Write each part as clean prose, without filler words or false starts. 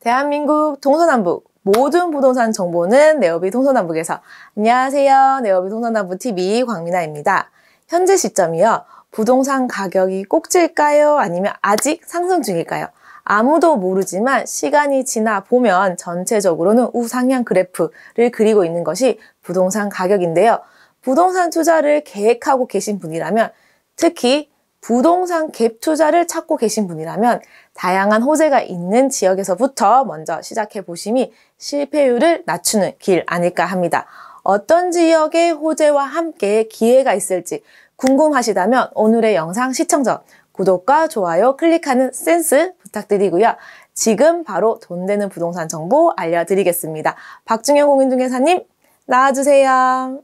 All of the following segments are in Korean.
대한민국 동서남북 모든 부동산 정보는 네오비 동서남북에서. 안녕하세요. 네오비 동서남북TV 광민아입니다. 현재 시점이요. 부동산 가격이 꼭질까요? 아니면 아직 상승 중일까요? 아무도 모르지만 시간이 지나 보면 전체적으로는 우상향 그래프를 그리고 있는 것이 부동산 가격인데요. 부동산 투자를 계획하고 계신 분이라면, 특히 부동산 갭 투자를 찾고 계신 분이라면 다양한 호재가 있는 지역에서부터 먼저 시작해 보심이 실패율을 낮추는 길 아닐까 합니다. 어떤 지역의 호재와 함께 기회가 있을지 궁금하시다면 오늘의 영상 시청 전 구독과 좋아요 클릭하는 센스 부탁드리고요. 지금 바로 돈 되는 부동산 정보 알려드리겠습니다. 박중현 공인중개사님 나와주세요.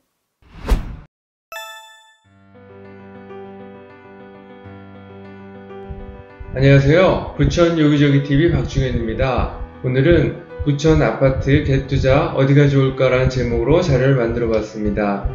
안녕하세요. 부천 여기저기TV 박중현입니다. 오늘은 부천 아파트 갭투자 어디가 좋을까라는 제목으로 자료를 만들어 봤습니다.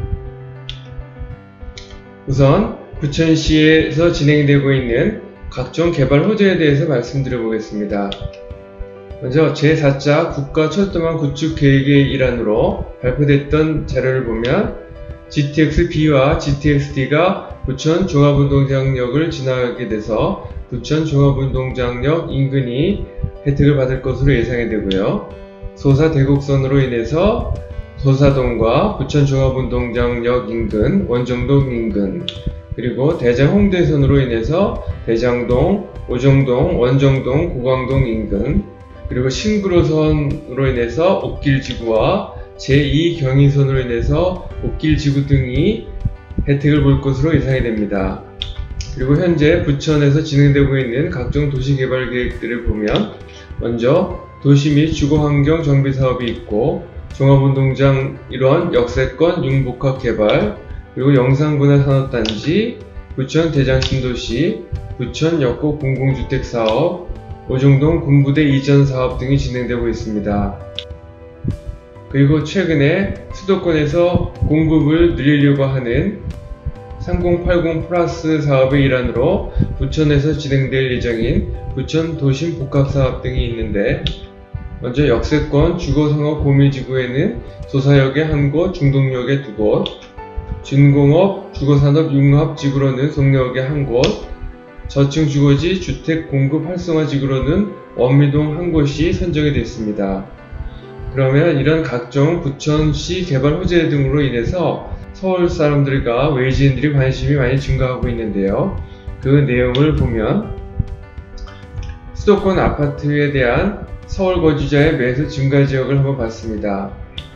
우선 부천시에서 진행되고 있는 각종 개발 호재에 대해서 말씀드려 보겠습니다. 먼저 제4차 국가철도망 구축 계획의 일환으로 발표됐던 자료를 보면 GTX-B와 GTX-D가 부천 종합운동장역을 지나게 돼서 부천 종합운동장역 인근이 혜택을 받을 것으로 예상이 되고요. 소사 대곡선으로 인해서 소사동과 부천 종합운동장역 인근, 원정동 인근, 그리고 대장 홍대선으로 인해서 대장동, 오정동, 원정동, 고강동 인근, 그리고 신구로선으로 인해서 옥길지구와 제2경인선으로 인해서 옥길지구 등이 혜택을 볼 것으로 예상이 됩니다. 그리고 현재 부천에서 진행되고 있는 각종 도시개발 계획들을 보면, 먼저 도시 및 주거환경 정비 사업이 있고, 종합운동장 일원 역세권 융복합 개발, 그리고 영상문화산업단지, 부천 대장신도시, 부천 역곡 공공주택 사업, 오정동 군부대 이전 사업 등이 진행되고 있습니다. 그리고 최근에 수도권에서 공급을 늘리려고 하는 3080 플러스 사업의 일환으로 부천에서 진행될 예정인 부천 도심 복합사업 등이 있는데, 먼저 역세권 주거상업 고밀지구에는 소사역에 한 곳, 중동역에 두 곳, 준공업 주거산업 융합지구로는 송내역에 한 곳, 저층 주거지 주택 공급 활성화 지구로는 원미동 한 곳이 선정이 됐습니다. 그러면 이런 각종 부천시 개발 호재 등으로 인해서 서울 사람들과 외지인들이 관심이 많이 증가하고 있는데요. 그 내용을 보면, 수도권 아파트에 대한 서울 거주자의 매수 증가 지역을 한번 봤습니다.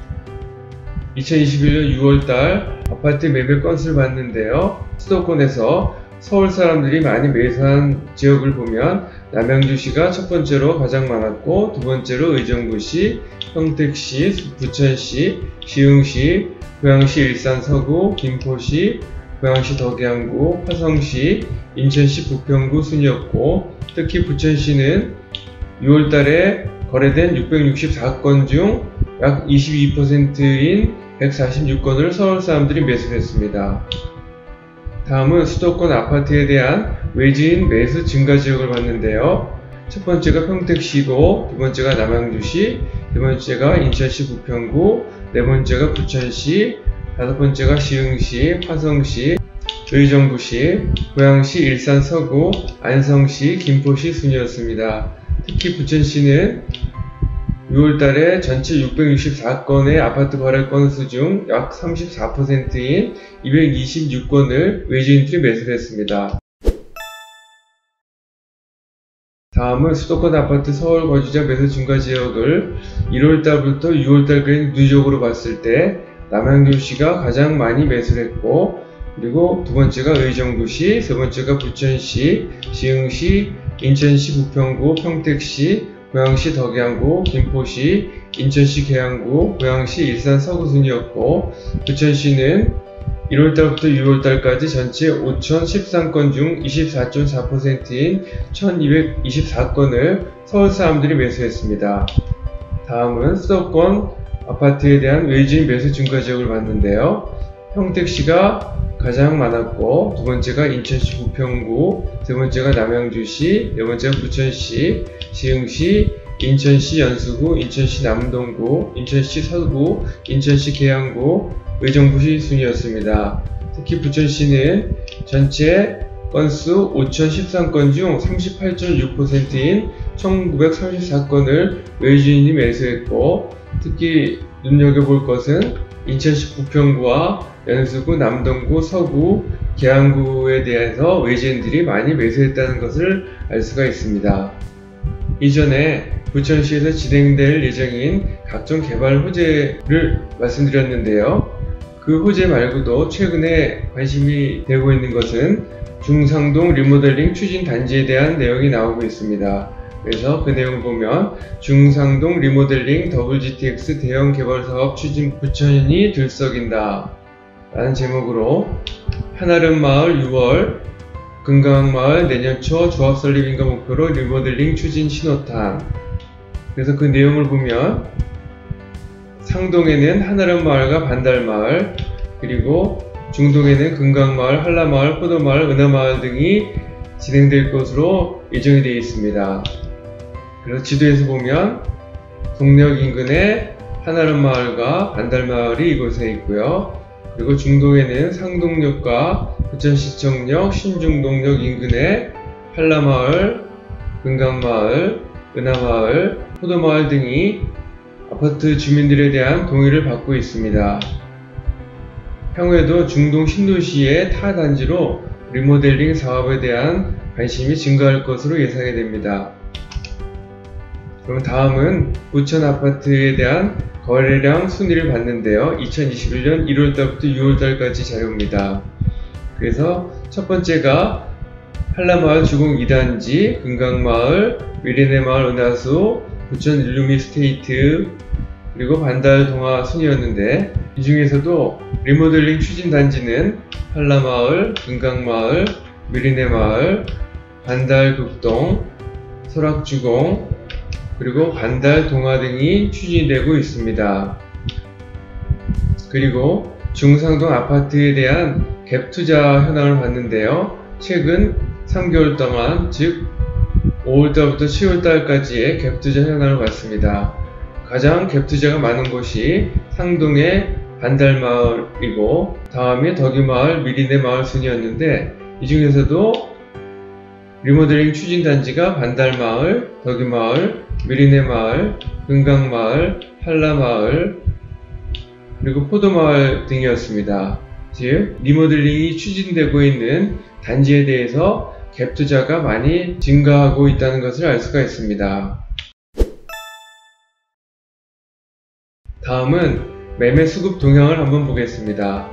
2021년 6월달 아파트 매매 건수를 봤는데요. 수도권에서 서울 사람들이 많이 매수한 지역을 보면 남양주시가 첫 번째로 가장 많았고, 두 번째로 의정부시, 평택시, 부천시, 시흥시, 고양시 일산 서구, 김포시, 고양시 덕양구, 화성시, 인천시 부평구 순이었고, 특히 부천시는 6월달에 거래된 664건 중 약 22%인 146건을 서울 사람들이 매수했습니다. 다음은 수도권 아파트에 대한 외지인 매수 증가 지역을 봤는데요. 첫 번째가 평택시고, 두 번째가 남양주시, 네 번째가 인천시 부평구, 네 번째가 부천시, 다섯 번째가 시흥시, 화성시, 의정부시, 고양시 일산 서구, 안성시, 김포시 순이었습니다. 특히 부천시는 6월달에 전체 664건의 아파트 거래 건수 중 약 34%인 226건을 외지인들이 매수했습니다. 다음은 수도권 아파트 서울 거주자 매수 증가 지역을 1월달부터 6월달까지 누적으로 봤을 때 남양주시가 가장 많이 매수를 했고, 그리고 두 번째가 의정부시, 세 번째가 부천시, 시흥시, 인천시 부평구, 평택시, 고양시 덕양구, 김포시, 인천시 계양구, 고양시 일산 서구 순이었고, 부천시는 1월달부터 6월달까지 전체 5,013건 중 24.4%인 1,224건을 서울 사람들이 매수했습니다. 다음은 수도권 아파트에 대한 외지인 매수 증가 지역을 봤는데요. 평택시가 가장 많았고, 두 번째가 인천시 부평구, 세 번째가 남양주시, 네 번째가 부천시, 시흥시, 인천시 연수구, 인천시 남동구, 인천시 서구, 인천시 계양구, 의정부시 순이었습니다. 특히 부천시는 전체 건수 5,013건 중 38.6%인 1,934건을 외주인이 매수했고, 특히 눈여겨볼 것은 인천시 부평구와 연수구, 남동구, 서구, 계양구에 대해서 외지인들이 많이 매수했다는 것을 알 수가 있습니다. 이전에 부천시에서 진행될 예정인 각종 개발 호재를 말씀드렸는데요. 그 호재 말고도 최근에 관심이 되고 있는 것은 중상동 리모델링 추진 단지에 대한 내용이 나오고 있습니다. 그래서 그 내용을 보면 중상동 리모델링 WGTX 대형 개발 사업 추진 부천이 들썩인다 라는 제목으로 한아름 마을 6월, 금강 마을 내년 초 조합 설립인가 목표로 리모델링 추진 신호탄. 그래서 그 내용을 보면 상동에는 한아름 마을과 반달 마을, 그리고 중동에는 금강마을, 한라마을, 포도마을, 은하마을 등이 진행될 것으로 예정이 되어 있습니다. 그래서 지도에서 보면 동력 인근에 한아름 마을과 반달 마을이 이곳에 있고요. 그리고 중동에는 상동역과 부천시청역, 신중동역 인근에 한라마을, 금강마을, 은하마을, 포도마을 등이 아파트 주민들에 대한 동의를 받고 있습니다. 향후에도 중동 신도시의 타 단지로 리모델링 사업에 대한 관심이 증가할 것으로 예상이 됩니다. 그럼 다음은 부천 아파트에 대한 거래량 순위를 봤는데요. 2021년 1월달부터 6월달까지 자료입니다. 그래서 첫 번째가 한라마을 주공 2단지, 금강마을, 미래네마을 은하수, 부천 일루미스테이트, 그리고 반달 동화 순이었는데, 이 중에서도 리모델링 추진 단지는 한라마을, 금강마을, 미리네마을, 반달극동, 설악주공, 그리고 반달 동화 등이 추진되고 있습니다. 그리고 중상동 아파트에 대한 갭 투자 현황을 봤는데요. 최근 3개월 동안, 즉 5월달부터 7월달까지의 갭 투자 현황을 봤습니다. 가장 갭 투자가 많은 곳이 상동의 반달마을이고, 다음에 덕유마을, 미리네마을 순이었는데, 이 중에서도 리모델링 추진단지가 반달마을, 덕유마을, 미리네마을, 금강마을, 한라마을, 그리고 포도마을 등이었습니다. 즉, 리모델링이 추진되고 있는 단지에 대해서 갭 투자가 많이 증가하고 있다는 것을 알 수가 있습니다. 다음은 매매 수급 동향을 한번 보겠습니다.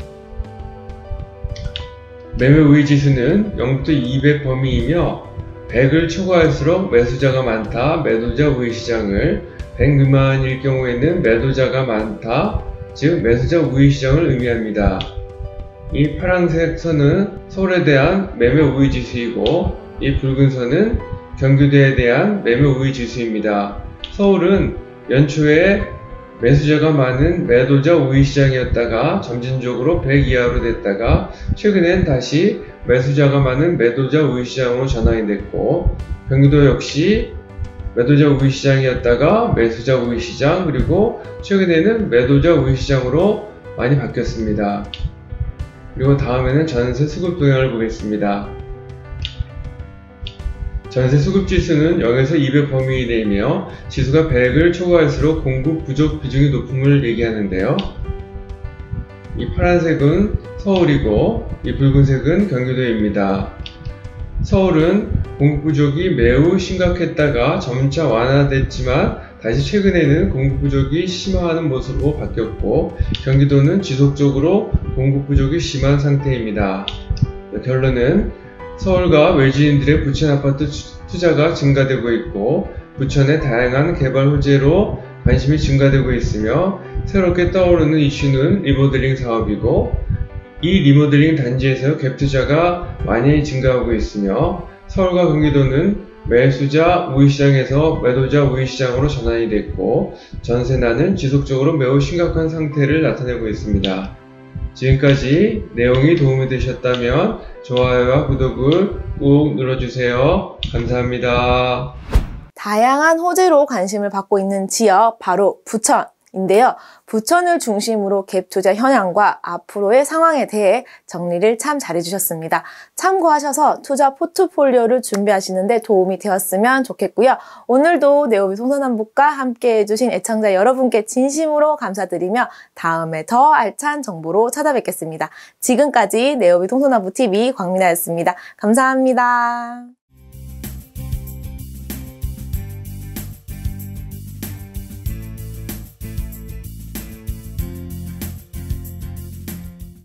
매매 우위 지수는 0부터 200 범위이며 100을 초과할수록 매수자가 많다, 매도자 우위 시장을, 100 미만일 경우에는 매도자가 많다, 즉 매수자 우위 시장을 의미합니다. 이 파란색 선은 서울에 대한 매매 우위 지수이고, 이 붉은 선은 경기도에 대한 매매 우위 지수입니다. 서울은 연초에 매수자가 많은 매도자 우위 시장이었다가 점진적으로 100 이하로 됐다가 최근엔 다시 매수자가 많은 매도자 우위 시장으로 전환이 됐고, 경기도 역시 매도자 우위 시장이었다가 매수자 우위 시장, 그리고 최근에는 매도자 우위 시장으로 많이 바뀌었습니다. 그리고 다음에는 전세 수급 동향을 보겠습니다. 전세 수급 지수는 0에서 200 범위 내이며 지수가 100을 초과할수록 공급 부족 비중이 높음을 얘기하는데요. 이 파란색은 서울이고 이 붉은색은 경기도입니다. 서울은 공급 부족이 매우 심각했다가 점차 완화됐지만 다시 최근에는 공급 부족이 심화하는 모습으로 바뀌었고, 경기도는 지속적으로 공급 부족이 심한 상태입니다. 결론은 서울과 외지인들의 부천 아파트 투자가 증가되고 있고, 부천의 다양한 개발 호재로 관심이 증가되고 있으며, 새롭게 떠오르는 이슈는 리모델링 사업이고, 이 리모델링 단지에서 갭 투자가 많이 증가하고 있으며, 서울과 경기도는 매수자 우위시장에서 매도자 우위시장으로 전환이 됐고, 전세난은 지속적으로 매우 심각한 상태를 나타내고 있습니다. 지금까지 내용이 도움이 되셨다면 좋아요와 구독을 꾹 눌러주세요. 감사합니다. 다양한 호재로 관심을 받고 있는 지역, 바로 부천인데요. 부천을 중심으로 갭 투자 현황과 앞으로의 상황에 대해 정리를 참 잘해주셨습니다. 참고하셔서 투자 포트폴리오를 준비하시는데 도움이 되었으면 좋겠고요. 오늘도 네오비 동서남북과 함께 해주신 애청자 여러분께 진심으로 감사드리며 다음에 더 알찬 정보로 찾아뵙겠습니다. 지금까지 네오비 동서남북TV 광민아였습니다. 감사합니다.